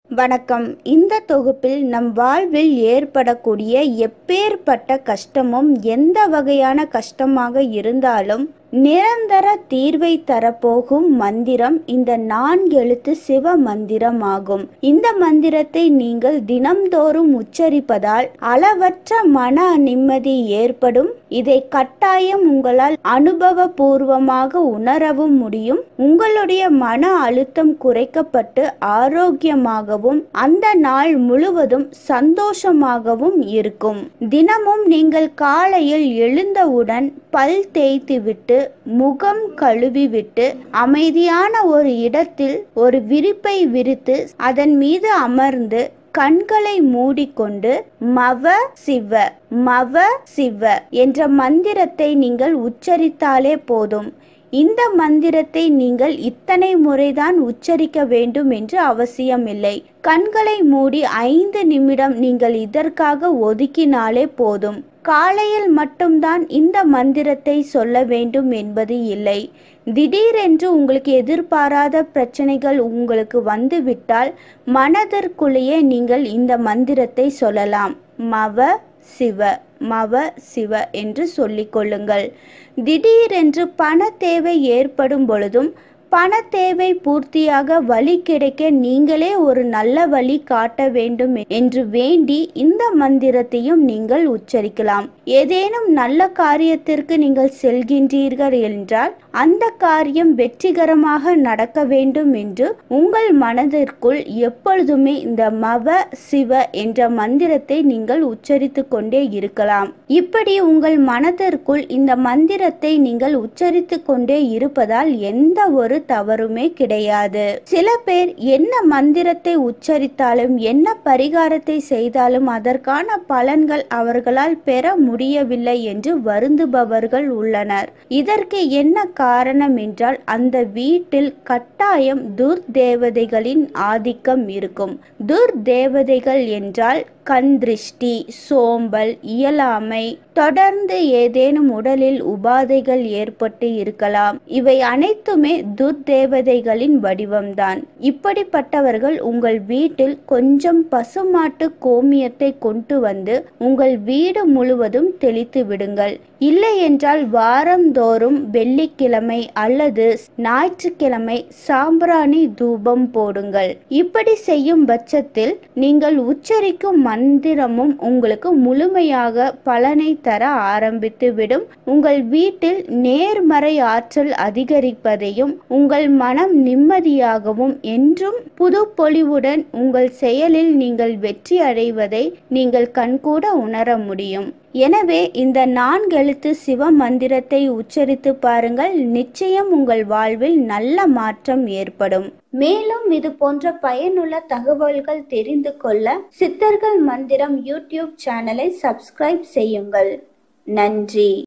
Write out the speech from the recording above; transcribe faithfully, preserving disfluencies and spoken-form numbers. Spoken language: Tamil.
வணக்கம். இந்த தொகுப்பில் நம் வாழ்வில் ஏற்படக்கூடிய எப்பேற்பட்ட கஷ்டமும் எந்த வகையான கஷ்டமாக இருந்தாலும் நிரந்தர தீர்வை தரப்போகும் மந்திரம் இந்த நான்கெழுத்து சிவ மந்திரம் ஆகும். இந்த மந்திரத்தை நீங்கள் தினம்தோறும் உச்சரிப்பதால் அளவற்ற மன நிம்மதி ஏற்படும். இதை கட்டாயம் உங்களால் அனுபவபூர்வமாக உணரவும் முடியும். உங்களுடைய மன அழுத்தம் குறைக்கப்பட்டு ஆரோக்கியமாகவும் அந்த நாள் முழுவதும் சந்தோஷமாகவும் இருக்கும். தினமும் நீங்கள் காலையில் எழுந்தவுடன் பல் தேய்த்துவிட்டு முகம் கழுவிவிட்டு அமைதியான ஒரு இடத்தில் ஒரு விரிப்பை விரித்து அதன் மீது அமர்ந்து கண்களை மூடிக்கொண்டு மவ சிவ மவ சிவ என்ற மந்திரத்தை நீங்கள் உச்சரித்தாலே போதும். இந்த மந்திரத்தை நீங்கள் இத்தனை முறைதான் உச்சரிக்க வேண்டும் என்று அவசியமில்லை. கண்களை மூடி ஐந்து நிமிடம் நீங்கள் இதற்காக ஒதுக்கினாலே போதும். காலையில் மட்டும்தான் இந்த மந்திரத்தை சொல்ல வேண்டும் என்பது இல்லை. திடீரென்று உங்களுக்கு எதிர்பாராத பிரச்சனைகள் உங்களுக்கு வந்துவிட்டால் மனதிற்குள்ளேயே நீங்கள் இந்த மந்திரத்தை சொல்லலாம். மவ சிவ மவ சிவ என்று சொல்லிக் கொள்ளுங்கள். திடீரென்று பண தேவை ஏற்படும் பொழுதும் பண தேவை பூர்த்தியாக வழி கிடைக்க நீங்களே ஒரு நல்ல வழி காட்ட வேண்டும் என்று வேண்டி இந்த மந்திரத்தையும் நீங்கள் உச்சரிக்கலாம். ஏதேனும் நல்ல காரியத்திற்கு நீங்கள் செல்கின்றீர்கள் என்றால் அந்த காரியம் வெற்றிகரமாக நடக்க வேண்டும் என்று உங்கள் மனதிற்குள் எப்பொழுதுமே இந்த மவ சிவ என்ற மந்திரத்தை நீங்கள் உச்சரித்து கொண்டே இருக்கலாம். இப்படி உங்கள் மனதிற்குள் இந்த மந்திரத்தை நீங்கள் உச்சரித்து கொண்டே இருப்பதால் எந்த ஒரு தவறுமே கிடையாது. சில பேர் என்ன மந்திரத்தை உச்சரித்தாலும் என்ன பரிகாரத்தை செய்தாலும் அதற்கான பலன்கள் அவர்களால் பெற முடியவில்லை என்று வருந்துபவர்கள் உள்ளனர். இதற்கு என்ன காரணம் என்றால் அந்த வீட்டில் கட்டாயம் துர்தேவதைகளின் ஆதிக்கம் இருக்கும். துர்தேவதைகள் என்றால் கண் திருஷ்டி, சோம்பல், இயலாமை, தொடர்ந்து ஏதேனும் உடலில் உபாதைகள் ஏற்பட்டு இருக்கலாம். இவை அனைத்துமே துர்தேவதைகளின் வடிவம்தான். இப்படிப்பட்டவர்கள் உங்கள் வீட்டில் கொஞ்சம் பசுமாட்டு கோமியத்தை கொண்டு வந்து உங்கள் வீடு முழுவதும் தெளித்து விடுங்கள். இல்லை என்றால் வாரந்தோறும் வெள்ளிக்கிழமை அல்லது ஞாயிற்றுக்கிழமை சாம்பிராணி தூபம் போடுங்கள். இப்படி செய்யும் பட்சத்தில் நீங்கள் உச்சரிக்கும் மந்திரமும் உங்களுக்கு முழுமையாக பலனை தர ஆரம்பித்து விடும். உங்கள் வீட்டில் நேர்மறை ஆற்றல் அதிகரிப்பதையும் உங்கள் மனம் நிம்மதியாகவும் என்றும் புது பொலிவுடன் உங்கள் செயலில் நீங்கள் வெற்றி அடைவதை நீங்கள் கண்கூட உணர முடியும். எனவே இந்த நான்கெழுத்து சிவ மந்திரத்தை உச்சரித்து பாருங்கள். நிச்சயம் உங்கள் வாழ்வில் நல்ல மாற்றம் ஏற்படும். மேலும் இது போன்ற பயனுள்ள தகவல்கள் தெரிந்து கொள்ள சித்தர்கள் மந்திரம் யூடியூப் சேனலை சப்ஸ்கிரைப் செய்யுங்கள். நன்றி.